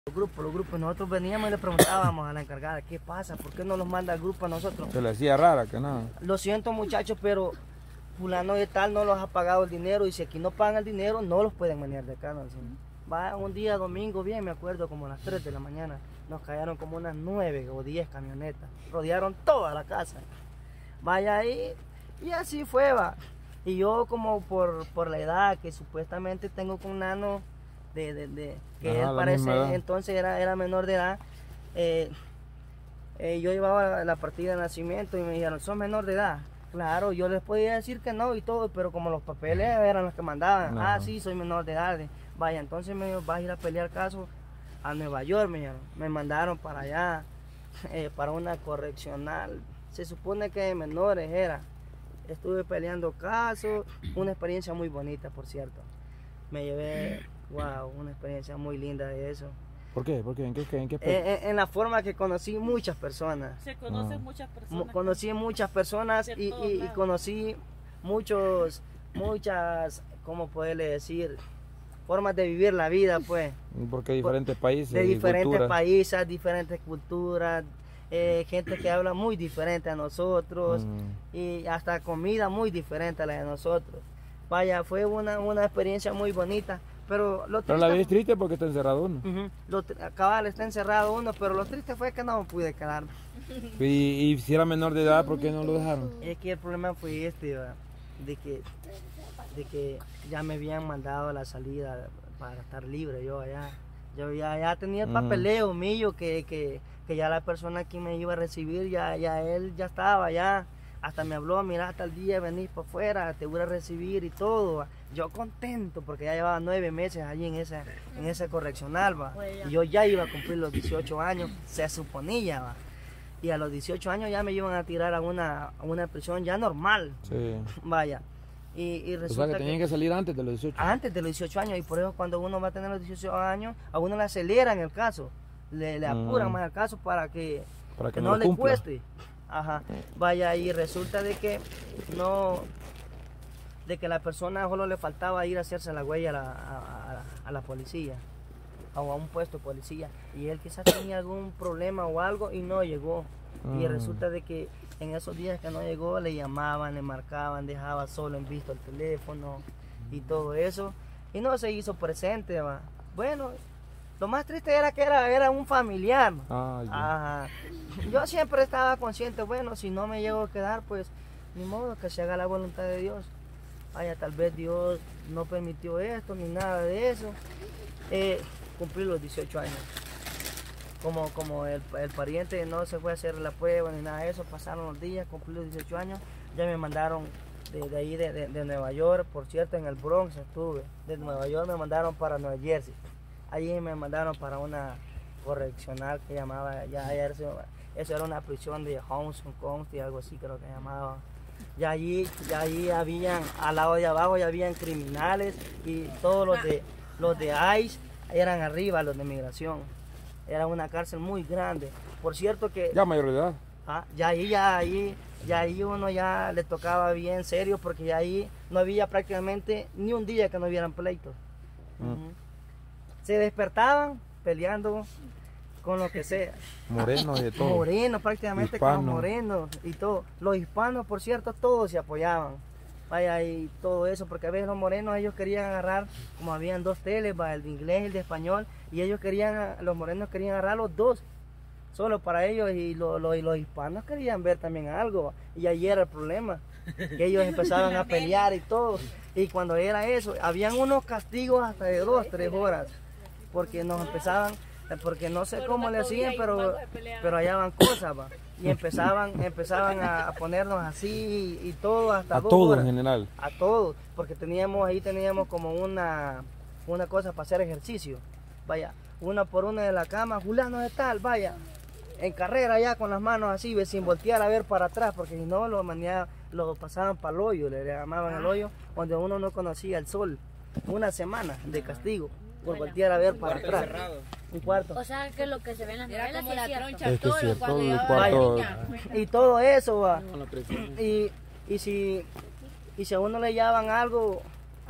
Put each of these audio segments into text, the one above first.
Los grupos, nosotros veníamos y le preguntábamos a la encargada, ¿qué pasa? ¿Por qué no los manda el grupo a nosotros? Se le hacía rara que nada. Lo siento muchachos, pero fulano de tal no los ha pagado el dinero y si aquí no pagan el dinero no los pueden venir de acá. ¿No? Va un día domingo, bien me acuerdo, como a las 3 de la mañana, nos cayeron como unas 9 o 10 camionetas, rodearon toda la casa. Vaya ahí y así fue, va. Y yo como por la edad que supuestamente tengo con Nano, que él parece entonces era menor de edad, yo llevaba la partida de nacimiento y me dijeron, ¿sos menor de edad? Claro, yo les podía decir que no y todo, pero como los papeles eran los que mandaban, sí, soy menor de edad. Vaya, entonces me vas a ir a pelear caso a Nueva York, me mandaron para allá, para una correccional, se supone que de menores era. Estuve peleando casos, una experiencia muy bonita, por cierto. Me llevé, wow, una experiencia muy linda de eso. ¿Por qué? ¿Por qué? ¿En qué en la forma que conocí muchas personas. Se conocen muchas personas. Conocí muchas personas y conocí muchas, ¿cómo poderle decir? Formas de vivir la vida, pues. Porque diferentes países. De diferentes países, diferentes culturas, gente que habla muy diferente a nosotros y hasta comida muy diferente a la de nosotros. Vaya, fue una experiencia muy bonita. Pero la ves triste porque está encerrado uno. Cabal, está encerrado uno, pero lo triste fue que no me pude quedar. Y si era menor de edad, ¿por qué no lo dejaron? Es que el problema fue de que ya me habían mandado a la salida para estar libre yo allá. Yo ya tenía el papeleo mío que ya la persona que me iba a recibir, ya él ya estaba ya. Hasta me habló, mira, hasta el día venís para afuera, te voy a recibir y todo. Yo contento porque ya llevaba 9 meses allí en esa correccional, va. Y yo ya iba a cumplir los 18 años, se suponía, va. Y a los 18 años ya me iban a tirar a una prisión ya normal. Sí. Vaya. Y resulta o sea que tenían que salir antes de los 18. Antes de los 18 años, y por eso cuando uno va a tener los 18 años, a uno le aceleran el caso, le apuran más el caso para que no le cueste. Ajá. Vaya, y resulta de que la persona solo le faltaba ir a hacerse la huella a la policía, o a un puesto de policía, y él quizás tenía algún problema o algo y no llegó. Y resulta de que en esos días que no llegó le llamaban, le marcaban, dejaba solo en visto el teléfono y todo eso, y no se hizo presente, va. Bueno, lo más triste era que era un familiar. Ajá. Yo siempre estaba consciente, bueno, si no me llego a quedar, pues ni modo, que se haga la voluntad de Dios. Vaya, tal vez Dios no permitió esto ni nada de eso. Cumplí los 18 años. Como el pariente no se fue a hacer la prueba ni nada de eso, pasaron los días, cumplí los 18 años, ya me mandaron de ahí de Nueva York, por cierto, en el Bronx estuve. De Nueva York me mandaron para Nueva Jersey. Allí me mandaron para una correccional que llamaba, eso era una prisión de Hong Kong y algo así creo que llamaba. Y allí habían, al lado de abajo ya habían criminales y todos los de ICE eran arriba, los de migración. Era una cárcel muy grande. Por cierto que... Ya mayor de edad. Ya ahí uno ya le tocaba bien serio porque ya ahí no había prácticamente ni un día que no hubieran pleitos. Se despertaban peleando con lo que sea. Morenos y de todo. Morenos, prácticamente con morenos y todo. Los hispanos, por cierto, todos se apoyaban. Vaya, y todo eso, porque a veces los morenos ellos querían agarrar, como habían dos teles, el de inglés y el de español, y los morenos querían agarrar los dos, solo para ellos, y los hispanos querían ver también algo, y ahí era el problema, que ellos empezaban a pelear y todo, y cuando era eso, habían unos castigos hasta de 2, 3 horas, porque nos empezaban, porque no sé cómo le hacían, pero hallaban cosas, va. Y empezaban a ponernos así y todo hasta 2 horas. A todos en general. A todos, porque teníamos como una cosa para hacer ejercicio. Vaya, una por una de la cama, fulano de tal, vaya, en carrera ya con las manos así, sin voltear a ver para atrás, porque si no lo pasaban para el hoyo, le llamaban el hoyo, donde uno no conocía el sol. 1 semana de castigo por voltear a ver para atrás. Un cuarto. O sea que lo que se ve en las novelas como la troncha Es que todo es cierto, cuando el llevaba cuarto. la niña. Y todo eso va. Y si a uno le llevaban algo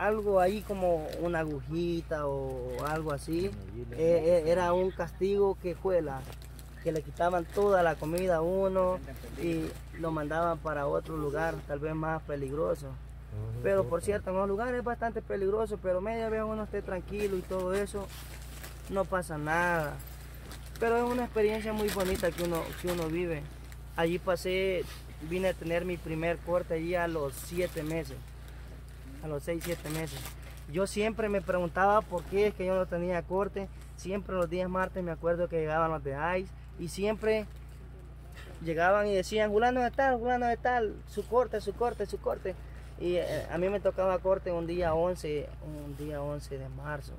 algo ahí como una agujita o algo así, era un castigo que le quitaban toda la comida a uno y lo mandaban para otro lugar, tal vez más peligroso. Pero por cierto, en los lugares es bastante peligroso, pero media vez uno esté tranquilo y todo eso, no pasa nada. Pero es una experiencia muy bonita que uno vive. Allí vine a tener mi primer corte allí a los 7 meses, a los 6, 7 meses. Yo siempre me preguntaba por qué es que yo no tenía corte. Siempre los días martes me acuerdo que llegaban los de ICE y siempre llegaban y decían, fulano de tal, su corte, su corte, su corte. Y a mí me tocaba corte un día 11 de marzo.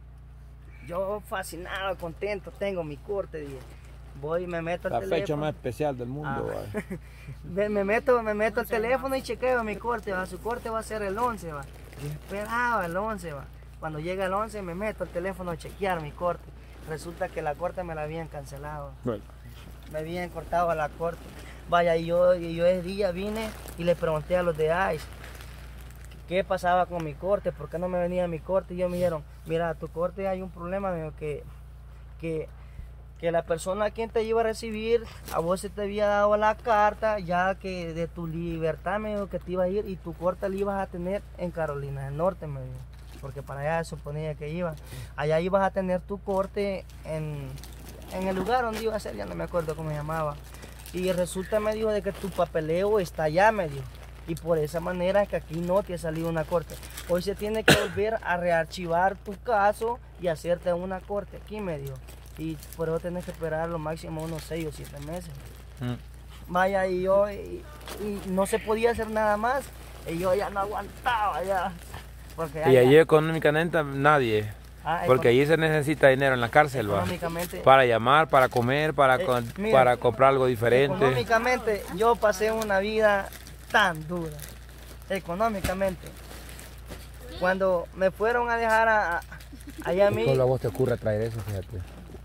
Yo fascinado, contento, tengo mi corte, dije. Voy y me meto al teléfono. La fecha más especial del mundo. Me meto al teléfono y chequeo mi corte, su corte va a ser el 11, va. Yo esperaba el 11, va. Cuando llega el 11 me meto al teléfono a chequear mi corte. Resulta que la corte me la habían cancelado. Bueno. Me habían cortado la corte. Vaya, y yo ese día vine y le pregunté a los de ICE qué pasaba con mi corte, por qué no me venía mi corte. Y ellos me dijeron, mira, tu corte hay un problema, me dijo, que la persona a quien te iba a recibir, a vos se te había dado la carta ya que de tu libertad, me dijo, que te iba a ir y tu corte la ibas a tener en Carolina del Norte, me dijo, porque para allá se suponía que iba. Allá ibas a tener tu corte en el lugar donde iba a ser, ya no me acuerdo cómo se llamaba. Y resulta, me dijo, de que tu papeleo está allá, me dijo. Y por esa manera es que aquí no te ha salido una corte. Hoy se tiene que volver a rearchivar tu caso y hacerte una corte aquí, me dijo. Y por eso tenés que esperar lo máximo unos 6 o 7 meses. Vaya, y no se podía hacer nada más. Y yo ya no aguantaba ya. Porque y allí económicamente nadie. Porque allí se necesita dinero en la cárcel, ¿va? Para llamar, para comer, para comprar algo diferente. Económicamente yo pasé una vida tan dura. Económicamente. Cuando me fueron a dejar allá a mí. ¿Cómo a vos te ocurre traer eso, fíjate?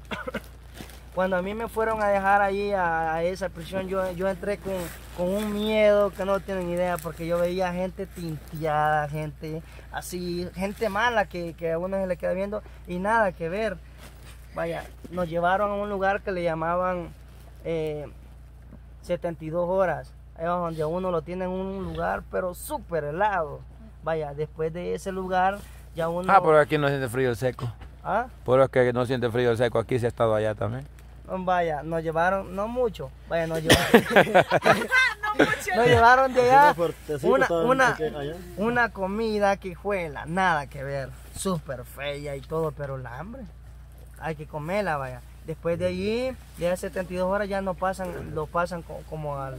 Cuando a mí me fueron a dejar allí a esa prisión, yo entré con un miedo que no tienen idea, porque yo veía gente tinteada, gente así, gente mala que a uno se le queda viendo y nada que ver. Vaya, nos llevaron a un lugar que le llamaban 72 horas, donde a uno lo tienen en un lugar pero súper helado. Vaya, después de ese lugar ya uno... pero aquí no siente frío seco. Pero es que no siente frío seco, aquí se ha estado allá también. Vaya, nos llevaron, no mucho, vaya, nos llevaron, nos llevaron de allá una comida que fue nada que ver, súper fea y todo, pero el hambre, hay que comerla, vaya. Después de allí, de las 72 horas ya lo pasan como al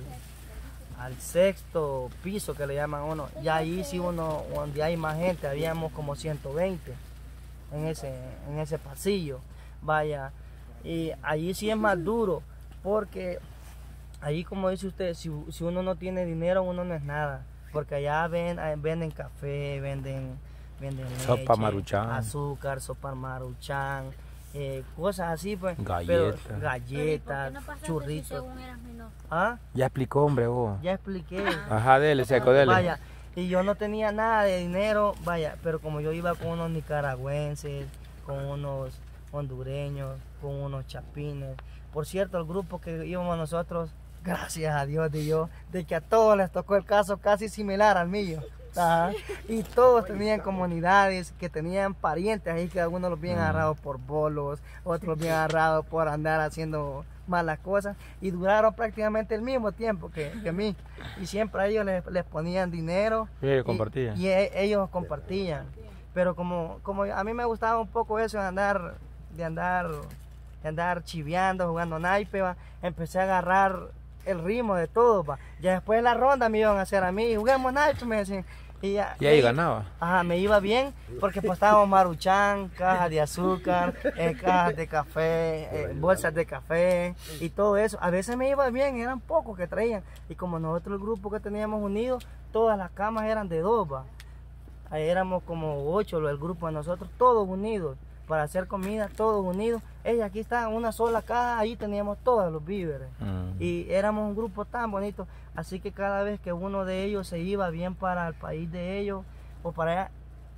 6º piso que le llaman uno. Ya ahí sí uno, donde hay más gente, habíamos como 120 en ese pasillo, vaya. Y allí sí es más duro, porque allí, como dice usted, si uno no tiene dinero, uno no es nada. Porque allá venden café, venden leche, sopa maruchan, azúcar, sopa maruchan, cosas así, pues. Galletas, churritos. Ya explicó, hombre, vos. Ya expliqué. Ajá, dele, seco, dele. Vaya, y yo no tenía nada de dinero, vaya, pero como yo iba con unos nicaragüenses, con unos hondureños, con unos chapines. Por cierto, el grupo que íbamos nosotros, gracias a Dios de que a todos les tocó el caso casi similar al mío. Y todos tenían comunidades que tenían parientes ahí, que algunos los habían agarrado por bolos, otros los habían agarrado por andar haciendo malas cosas, y duraron prácticamente el mismo tiempo que a mí. Y siempre a ellos les ponían dinero. Y ellos compartían. Y ellos compartían. Pero como a mí me gustaba un poco eso de andar chiveando, jugando naipe, empecé a agarrar el ritmo de todo, ya después de la ronda me iban a hacer a mí, juguemos naipe, me decían, y ahí ganaba. Me iba bien, porque apostábamos maruchan, cajas de azúcar, cajas de café, bolsas de café y todo eso. A veces me iba bien, eran pocos que traían, y como nosotros el grupo que teníamos unidos, todas las camas eran de 2, ahí éramos como 8 el grupo de nosotros, todos unidos para hacer comida, todos unidos. Aquí está una sola caja, ahí teníamos todos los víveres. Y éramos un grupo tan bonito, así que cada vez que uno de ellos se iba bien para el país de ellos o para allá,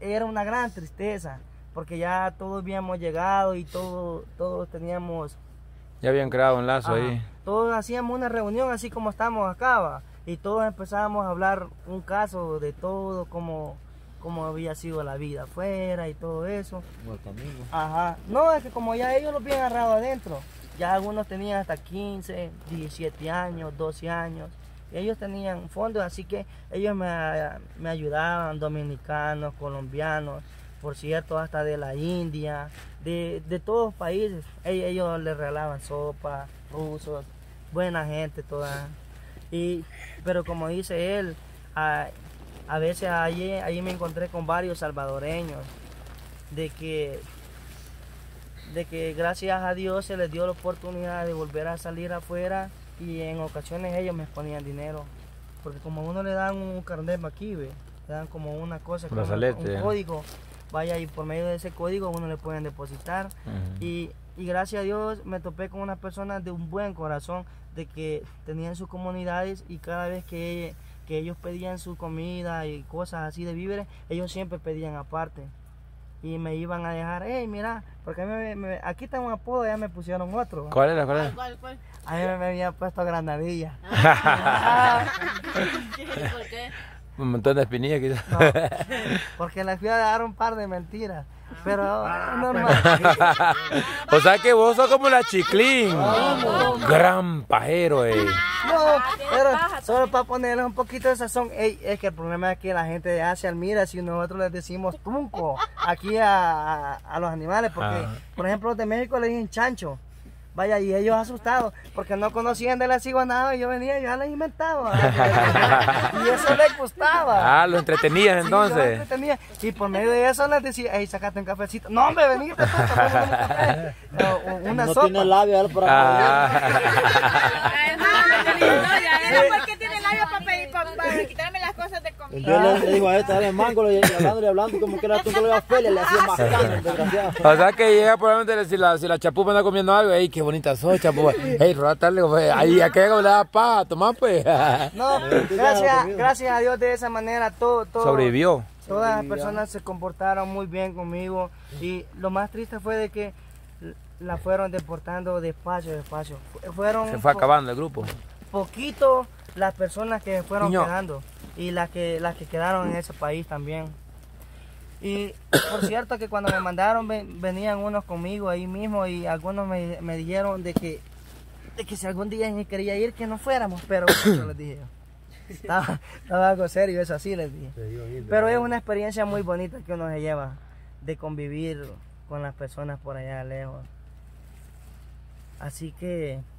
era una gran tristeza, porque ya todos habíamos llegado y todos teníamos... Ya habían creado un lazo ahí. Todos hacíamos una reunión así como estamos acá, ¿va? Y todos empezábamos a hablar un caso de todo, como había sido la vida afuera y todo eso. Ajá. No, es que como ya ellos lo habían agarrado adentro, ya algunos tenían hasta 15, 17 años, 12 años. Y ellos tenían fondos, así que ellos me ayudaban, dominicanos, colombianos, por cierto, hasta de la India, de todos los países. Ellos les regalaban sopa, rusos, buena gente toda. Pero como dice él, a veces allí me encontré con varios salvadoreños, de que gracias a Dios se les dio la oportunidad de volver a salir afuera, y en ocasiones ellos me ponían dinero, porque como a uno le dan un carnet aquí, le dan como una cosa, como un código, vaya, y por medio de ese código uno le pueden depositar. Y gracias a Dios me topé con una persona de un buen corazón, de que tenían sus comunidades, y cada vez que ellos pedían su comida y cosas así de víveres, ellos siempre pedían aparte. Y me iban a dejar, hey, mira, porque aquí está un apodo, ya me pusieron otro. ¿Cuál era? ¿Cuál? A mí me habían puesto Granadilla. ¿Por qué? Un montón de espinillas quizás. No, porque les fui a dar un par de mentiras. Pero normal. O sea que vos sos como la Chiclín. Gran pajero, No, pero solo para ponerles un poquito de sazón. Es que el problema es que la gente de Asia admira si nosotros les decimos trunco aquí a los animales. Porque, por ejemplo, los de México le dicen chancho. Vaya, y ellos asustados, porque no conocían de la ciguanada, y yo venía, yo ya les inventaba. Y eso les gustaba. Lo entretenían entonces. Lo entretenía. Y por medio de eso les decía, hey, sacate un cafecito. No, hombre, venite tú, tomamos un café. Una sopa. No tiene labio él para ¿Por qué tiene labio para quitarme las cosas de comida? Yo le digo a dale mango, y hablando como que era tú que lo ibas a pelear, le hacía mascando, desgraciado. O sea que llega probablemente si la chapupa anda comiendo algo, hey, qué bonita sos, chapupa. Hey, rótale, ahí a qué le da paz, tomá pues. No, gracias a Dios, de esa manera todo sobrevivió. Todas las personas se comportaron muy bien conmigo, y lo más triste fue de que la fueron deportando despacio. Se fue acabando el grupo. Poquito las personas que fueron quedando, y las que quedaron en ese país también. Y por cierto que cuando me mandaron venían unos conmigo ahí mismo, y algunos me dijeron de que si algún día me quería ir, que no fuéramos, pero yo les dije, estaba algo serio, eso así les dije. Pero es una experiencia muy bonita que uno se lleva, de convivir con las personas por allá lejos. Así que